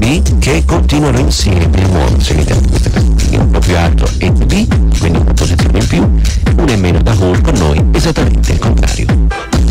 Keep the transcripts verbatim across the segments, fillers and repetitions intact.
B che continuano insieme a muoversi all'interno di queste pastine, un po' più alto A e B, quindi una posizione in più, una in meno da Hall, con noi esattamente il contrario.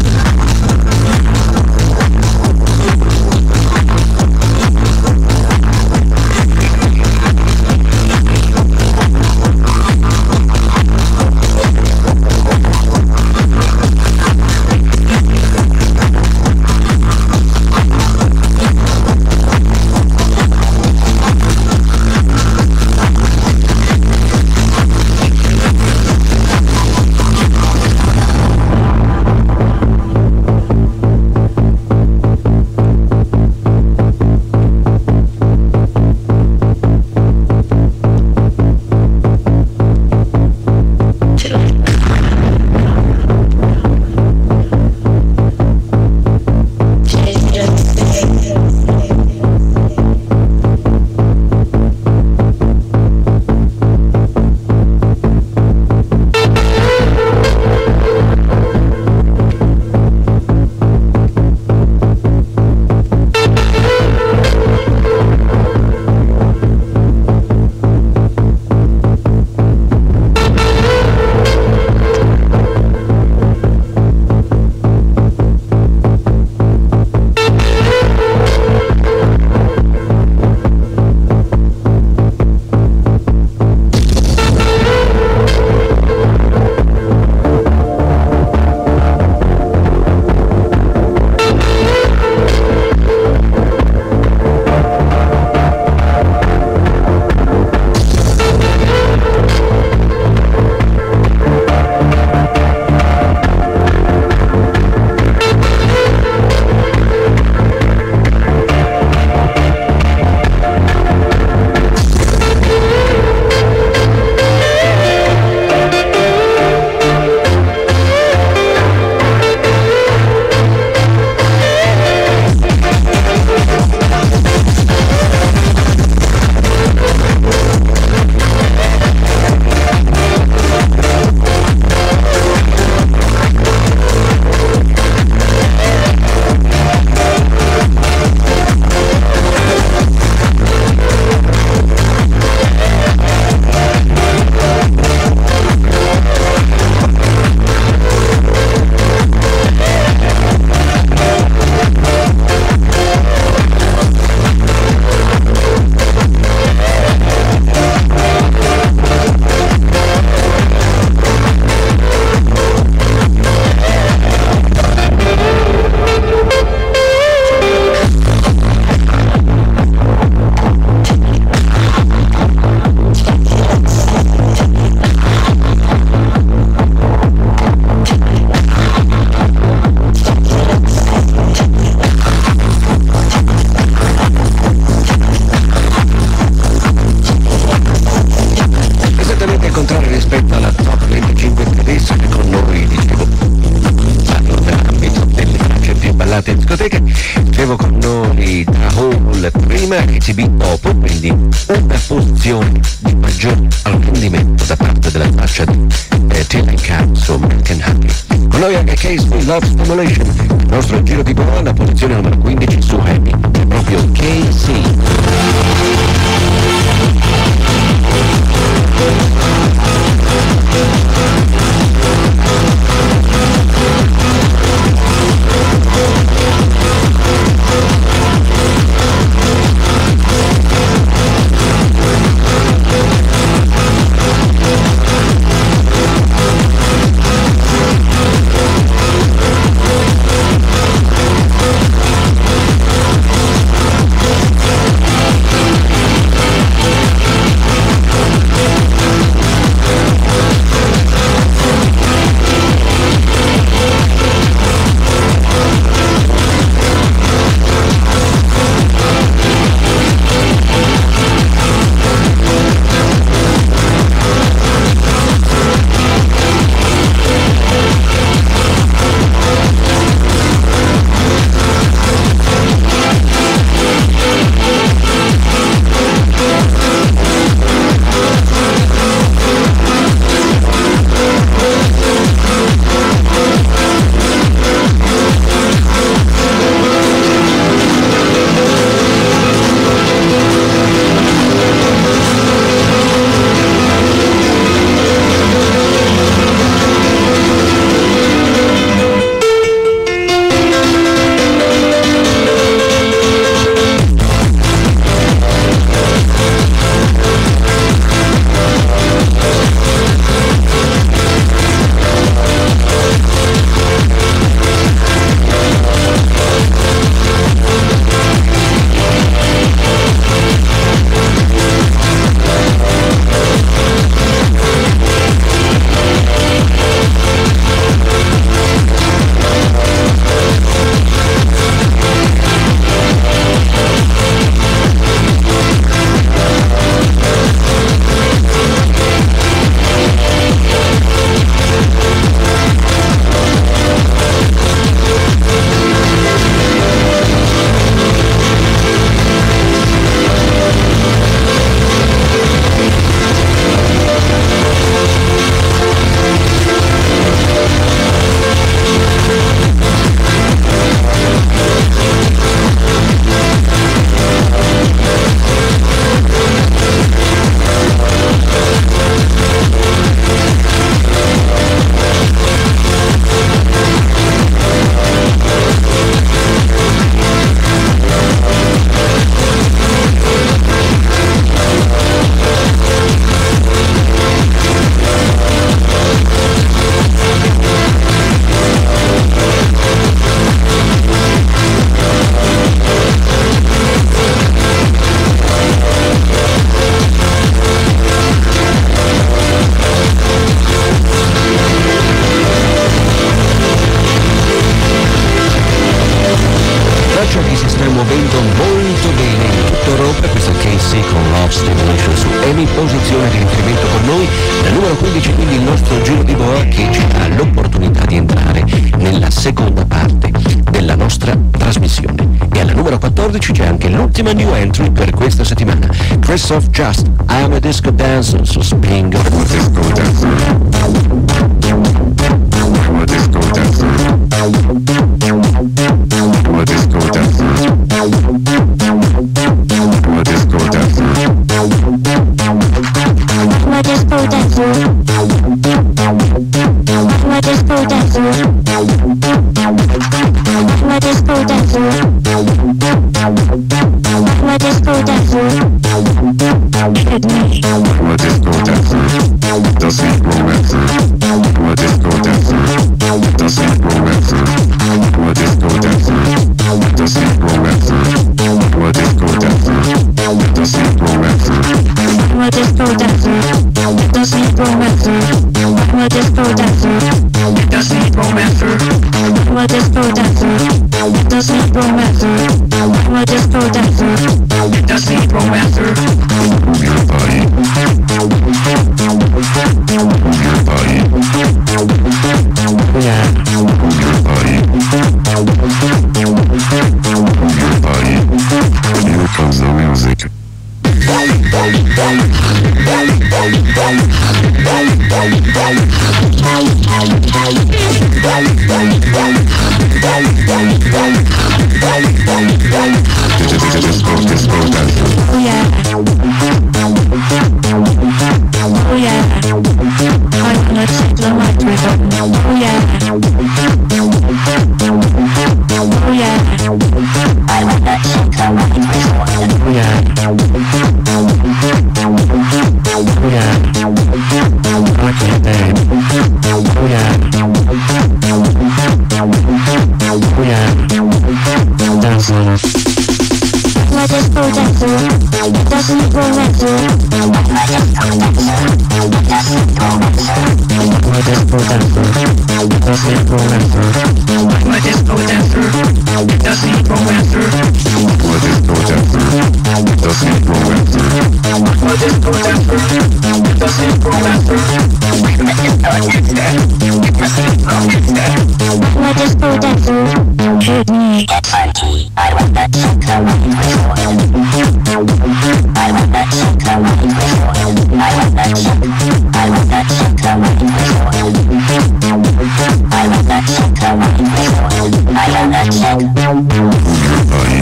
serate in discoteca. Dicevo con noi da Hall prima e C B dopo, quindi una posizione di maggior apprendimento da parte della traccia di eh, Till and Cam su American Happy. Con noi anche Case We Love Stimulation, il nostro giro di boa, la posizione numero quindici su Happy, è proprio K C. We'll be right back. posizione di riferimento con noi, la numero quindici quindi il nostro giro di boa che ci dà l'opportunità di entrare nella seconda parte della nostra trasmissione. E alla numero quattordici c'è anche l'ultima new entry per questa settimana, Christoph Just, I Am a Disco Dancer su Spring. I'm a disco dancer. I'm a disco dancer. I'm a disco dancer. I'm a disco dancer. I'm a disco dancer. I'm a disco dancer. I'm a disco dancer. I'm a disco dancer. Hit me. I'm a disco dancer. Does it romancer? I'm a disco dancer. Does it romancer? I'm a disco dancer. Does it romancer? I'm a disco dancer. Does it romancer? I'm a disco dancer. Does it romancer? I'm a disco dancer. Does it romancer? I'm a disco dancer. Does it romancer? I'm a disco dancer. Does it romancer? Move your body. Move your body. Yeah. Move your body. Move your body. Here comes the music. Disco, disco dancer. Oh yeah. Oh yeah. I wanna take the mic rhythm. Oh yeah. Oh yeah. I wanna take the mic rhythm. Oh yeah. Oh yeah. Okay, babe. Oh yeah. Oh yeah. Dance on it. I'm a disco dancer. Does it romancer? I'm a disco dancer. Does it romancer? I'm a disco dancer. Does it romancer? I'm a disco dancer. Does it romancer? I'm a disco dancer. Does it romancer? I'm a disco dancer. Does it romancer? I'm a disco dancer. Hit me. Get funky. I want that sugar microphone. I want that sugar microphone. I want that sugar. I want that sugar microphone. I want that sugar microphone. I want that sugar. Move your body.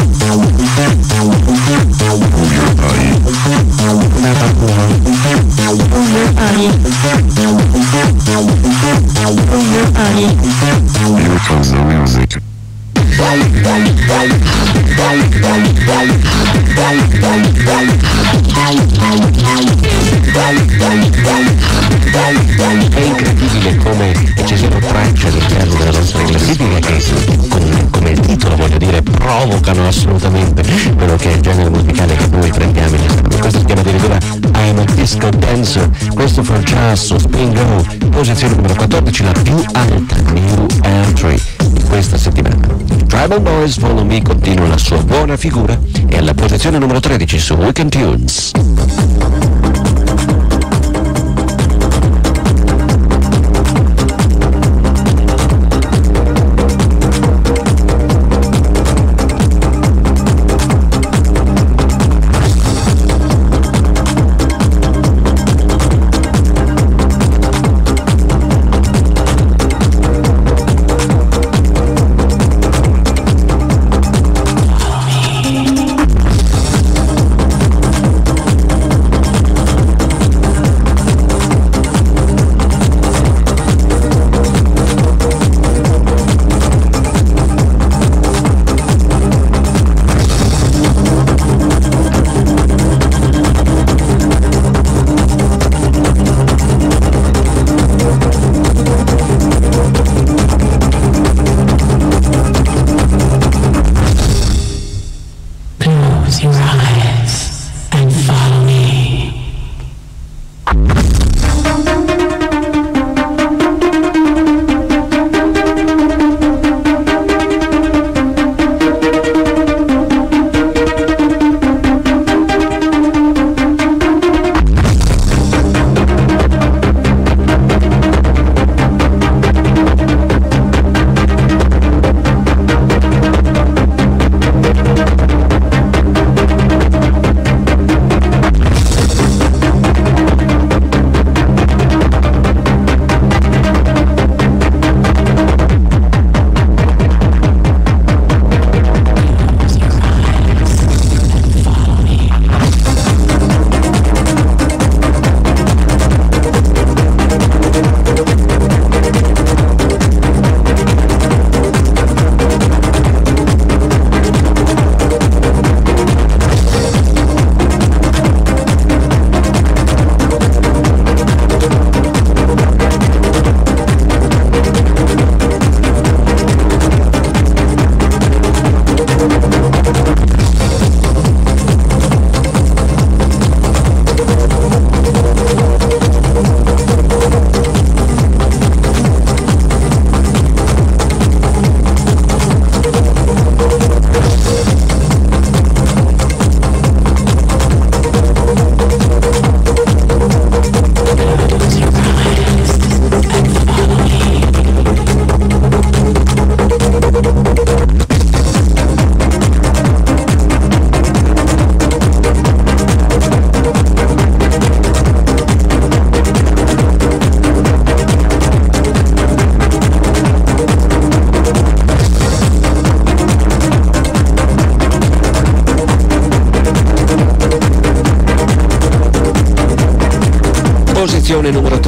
Move your body. Never more. Move your body. Move your body. Here comes the music. È incredibile come ci siano tracce all'interno della nostra classifica che, con, come il titolo voglio dire, provocano assolutamente quello che è il genere musicale che noi prendiamo in esame. Questo si chiama addirittura I Am a Disco Dancer, questo for Just su Spring Go, posizione numero quattordici, la più alta new entry di questa settimana. Tribal Boys Follow Me continua la sua buona figura e alla posizione numero tredici su Weekend Tunes.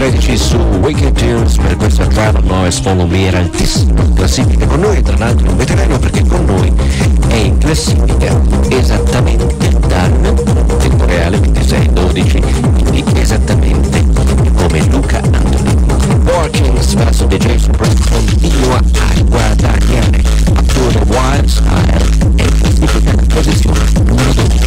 tredici su Wicked Tunes per questo Travel Noise Follow Me, era altissimo in classifica con noi, tra l'altro un veterano perché con noi è in classifica esattamente dal tempo reale ventisei dodici, quindi esattamente come Luca Anthony. Walkings verso D J Supreme continua a guadagnare a The Wild Style e in classifica posizione numero dodici.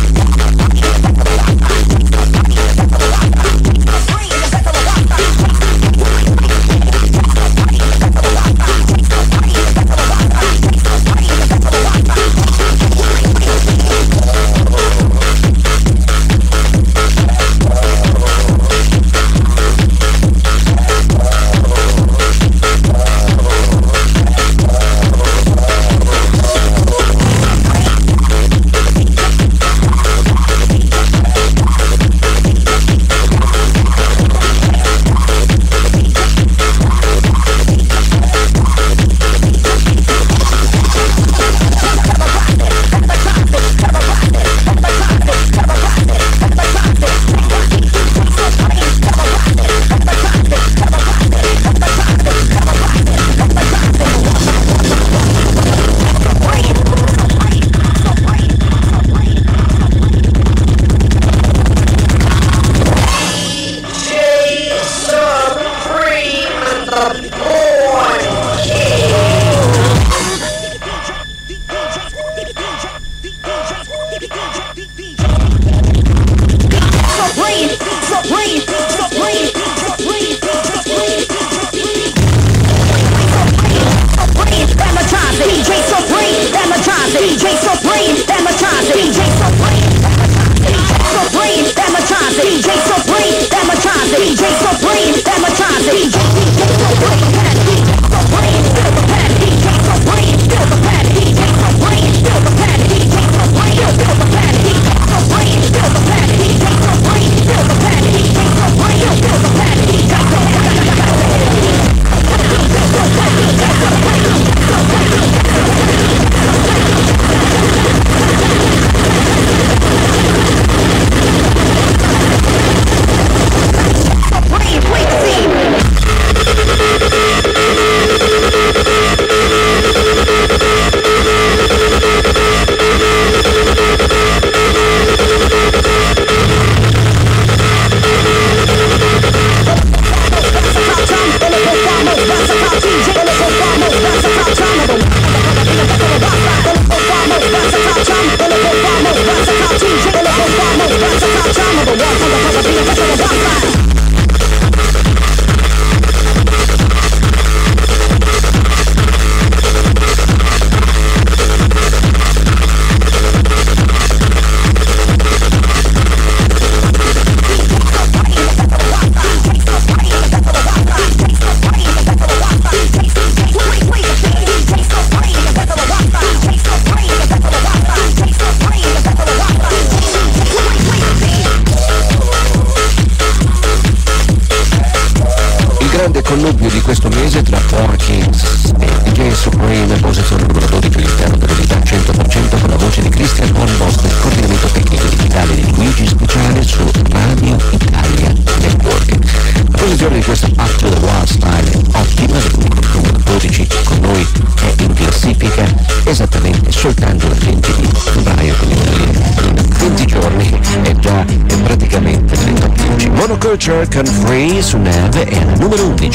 Connubio di questo mese tra Porkins e D J Supreme, posizione numero dodici all'interno dell'unità cento per cento con la voce di Christian Hornboss del coordinamento tecnico digitale di Luigi Speciale su Radio Italia Network. La posizione di questo Up to the Wild Style è ottima, il numero dodici con noi è in classifica esattamente soltanto dal venti di febbraio, quindi in venti giorni è già è praticamente nelle top dieci. Monoculture con Free su Neve è al numero undici.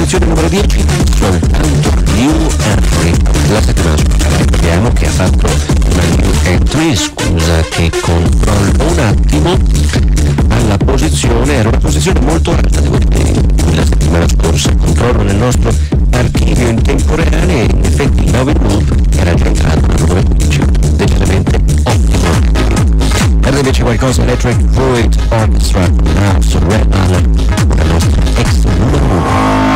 posizione numero dieci, soltanto New Entry. La settimana scorsa ricordiamo che ha fatto una New Entry, scusa che controllo un attimo, alla posizione, era una posizione molto alta, devo dire, la settimana scorsa, controllo nel nostro archivio in tempo reale e in effetti il nove loop era già entrato al numero quindici, decisamente ottimo. Perde invece qualcosa Electric Void Orchestra, now su Red Alert, la nostra ex numero uno.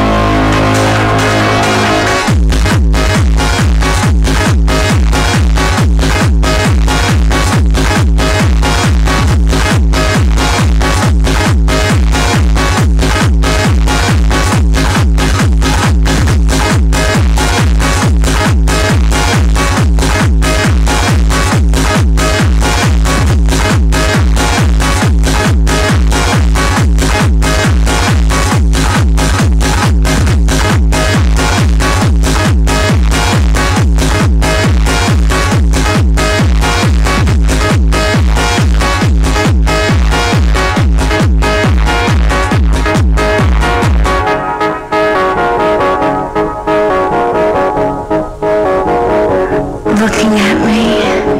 Looking at me,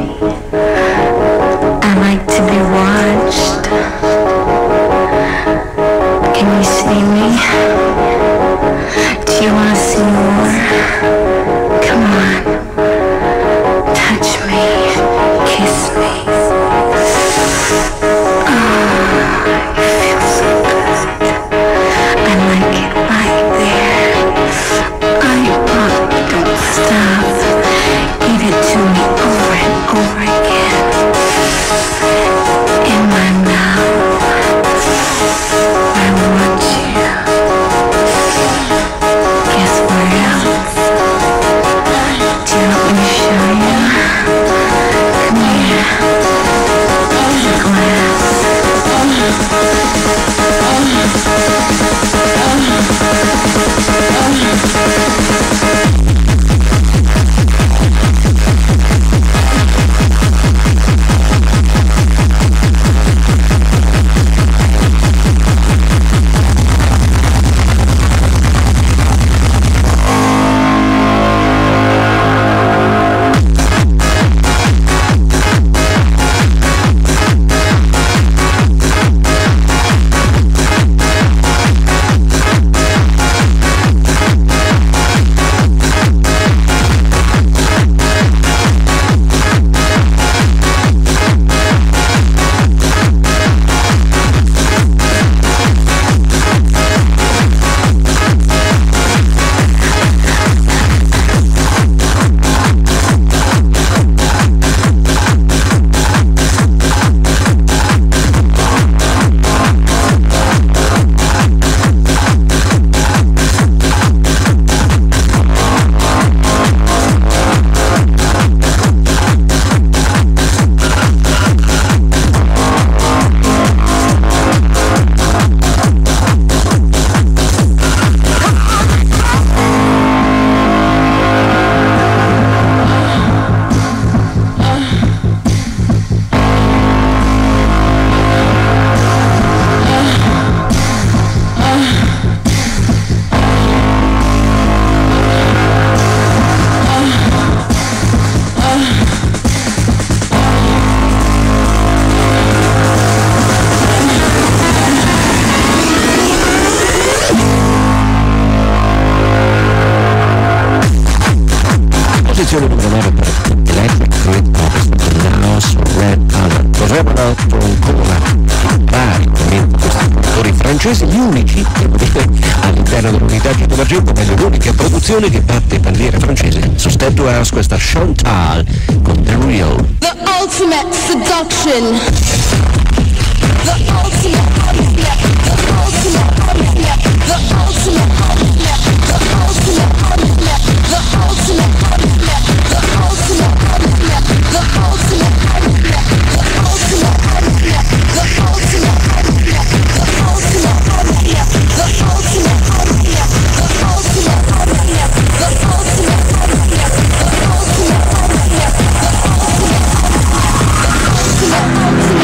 I like to be watched. Can you see me? Do you want to see more? Come on, touch me, kiss me. Oh, it feels so good. I like it right there. I oh, don't stop. Give it to me over and over again. In my mouth, I want you. Guess where else? Do you want me to show you? Come here. To the glass. Posizione numero nove per Electric Void Orchestra, now su Red Alert. Dovrebbero ancora vari ovviamente questi produttori francesi, gli unici, devo dire, all'interno dell'unità di emergenza, meglio l'unica produzione che batte bandiera francese su Step to House, questa Chantal con The Real. The ultimate seduction. The ultimate unsnap. The ultimate unsnap. The ultimate unsnap. The ultimate unsnap. The ultimate unsnap. The ultimate unsnap. The ultimate unsnap. The ultimate unsnap. The ultimate unsnap. The ultimate unsnap. The ultimate unsnap. The ultimate unsnap. The ultimate unsnap. The ultimate unsnap. The ultimate unsnap.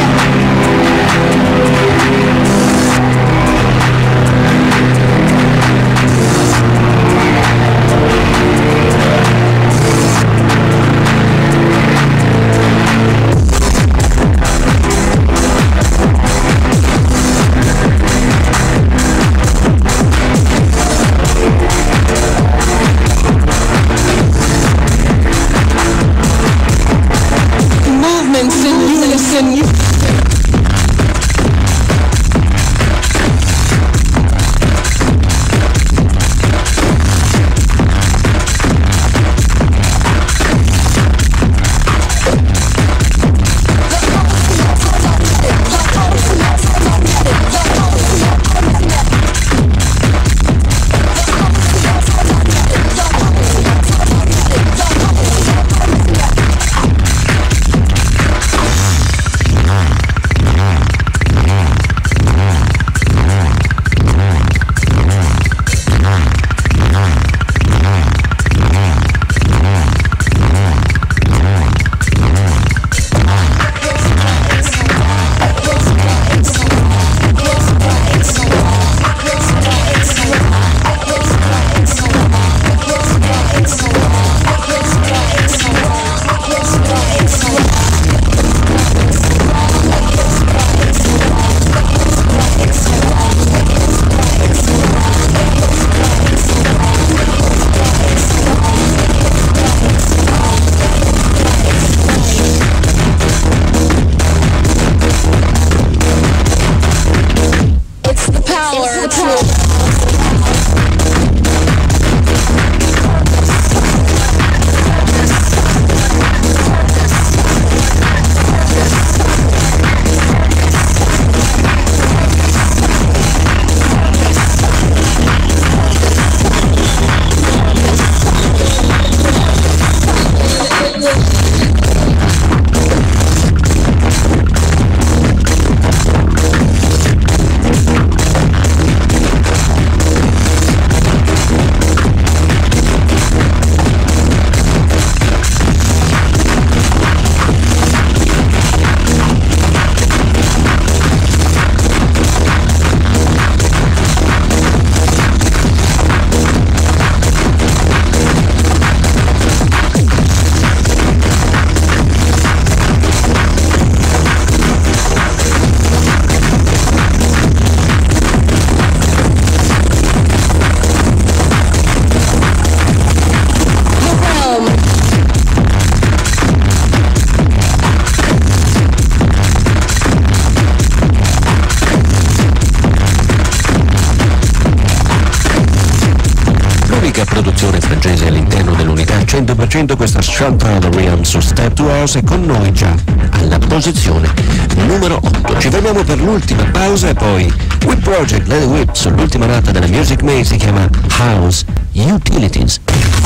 unica produzione francese all'interno dell'unità cento per cento, questa Chantal Rian su Step to House, e con noi già alla posizione numero otto. Ci fermiamo per l'ultima pausa e poi Whip Project, Let It Whip, sull'ultima nata della Music Maze, si chiama House Utilities.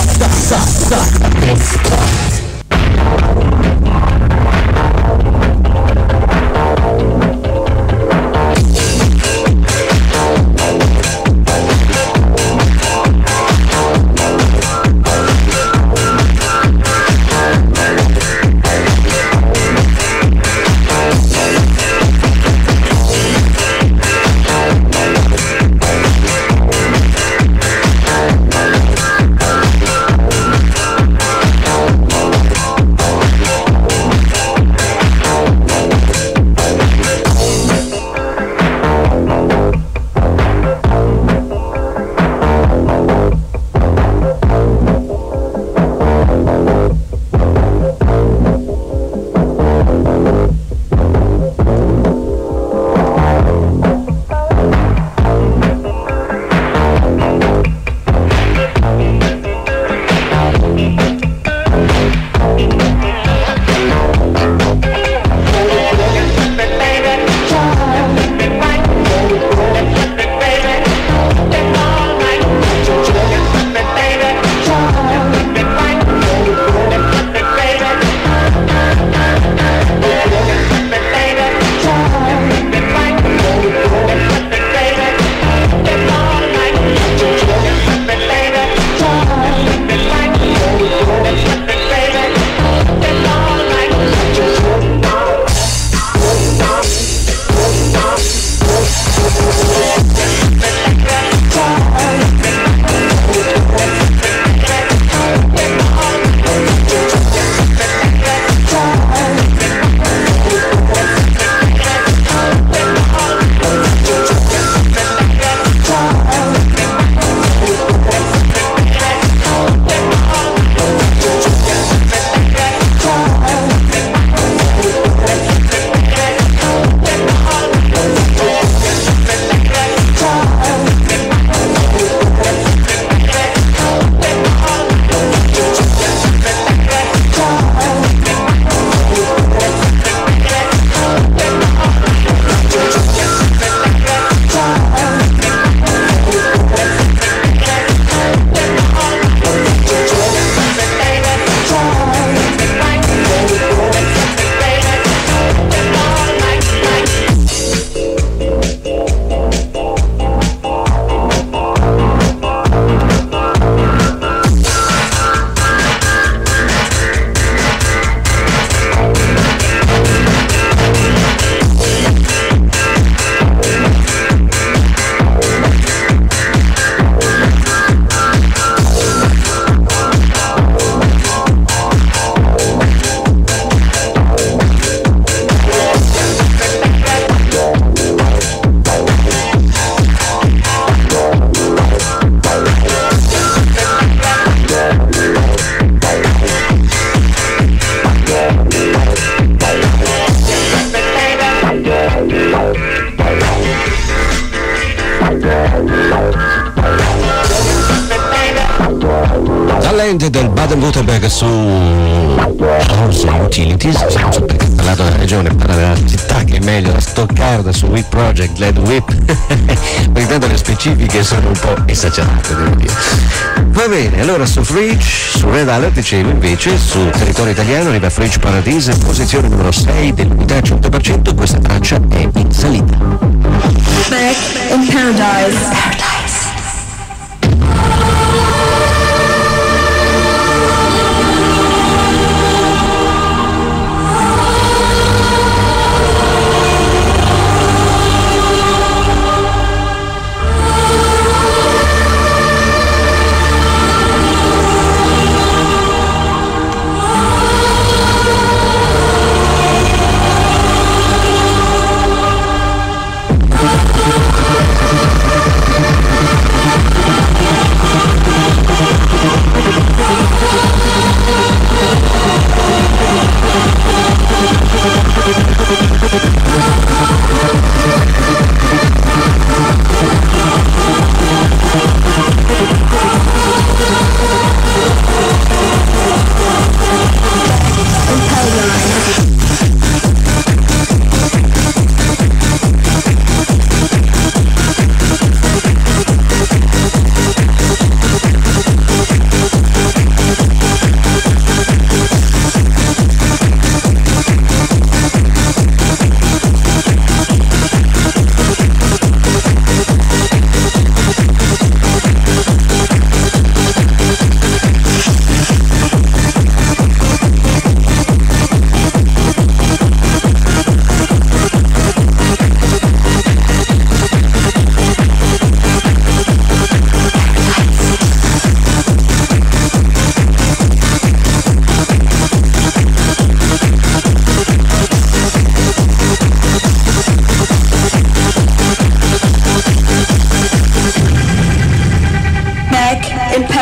Talent del Baden-Württemberg su House Utilities. Siamo perché ha parlato della regione, parla della città che è meglio, la Stoccarda su Whip Project, Let It Whip. Perché tanto le specifiche sono un po' esagerate, devo dire. Va bene, allora su Fridge, su Red Alert dicevo invece, su territorio italiano arriva Fridge Paradise, posizione numero sei dell'unità cento per cento, questa traccia è in salita. Back in Paradise. Paradise.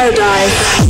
paradise.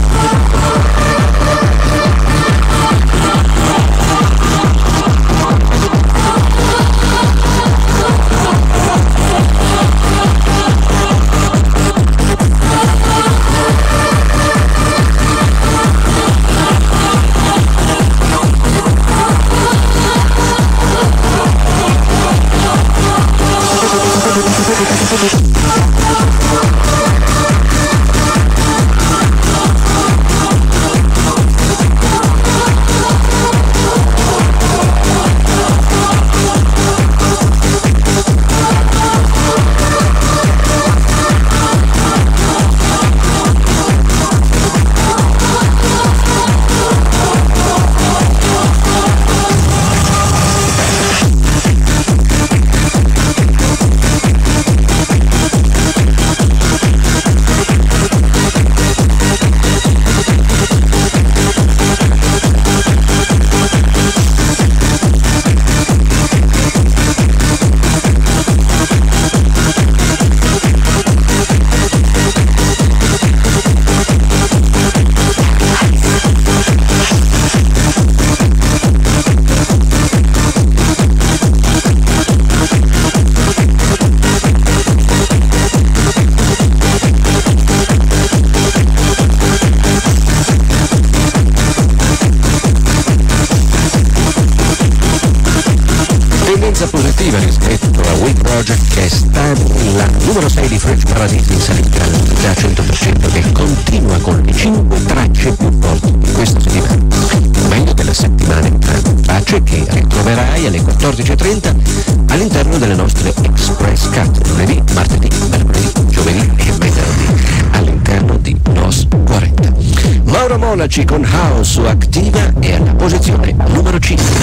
Positiva rispetto a We Project, che è stata la numero sei di French Paradise in salita da cento per cento, che continua con le cinque tracce più volte di questa settimana, meglio della settimana entrante, tracce che ritroverai alle quattordici e trenta all'interno delle nostre Express Cut, lunedì, martedì, mercoledì, giovedì e venerdì, all'interno di Nos quaranta. Mauro Monaci con House su Activa è alla posizione numero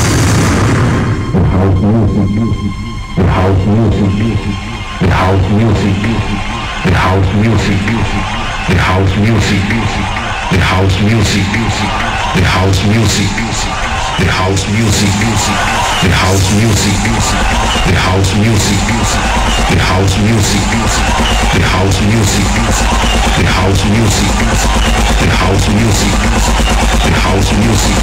cinque. The house music, the house music, the house music, the house music, the house music, the house music, the house music, the house music, the house music, the house music, the house music, the house music, the house music, the house music.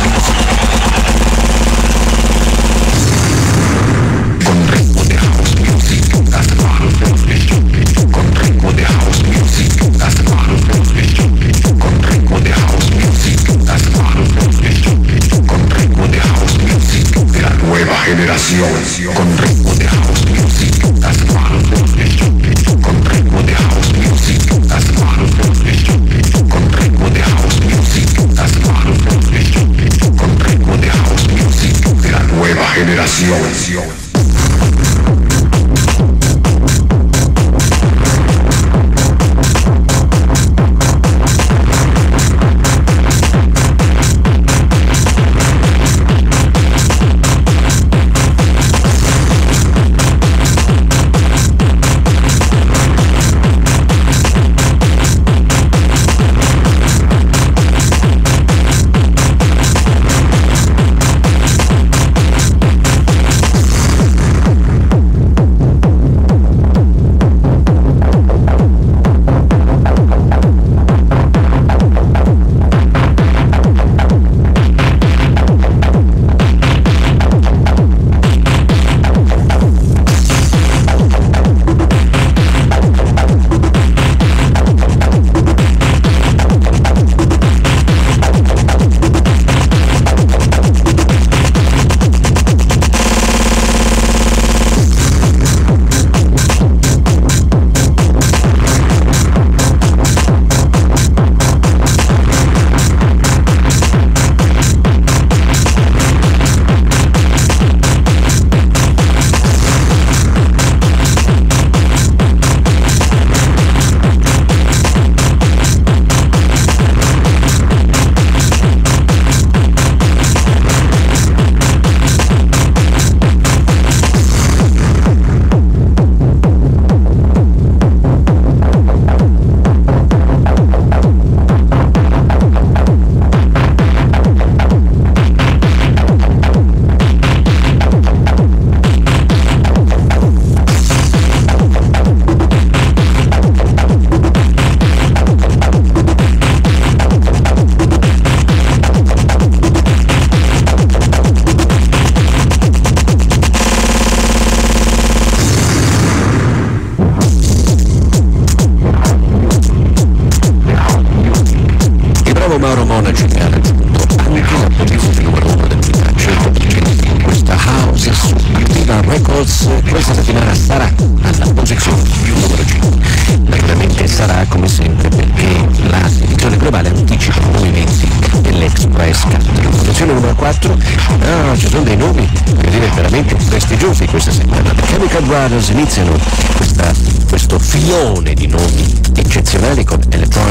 Con ritmo de house music, das machen wir con ritmo de house music, das machen wir con ritmo de house music, das machen wir con ritmo de house music de la nueva generación, con ritmo de house music, das machen wir con ritmo de house music, das machen wir con ritmo de house music, das Mauro Monaci che ha raggiunto anche la posizione numero uno del centotrenta questa house su Viva Records. Questa settimana sarà alla posizione numero cinque. Naturalmente sarà come sempre perché la edizione globale anticipa i movimenti dell'Express Country. Posizione numero quattro, ah, ci sono dei nomi, devo dire, veramente prestigiosi questa settimana. The Chemical Brothers iniziano questa, questo filone di nomi eccezionali con Electronic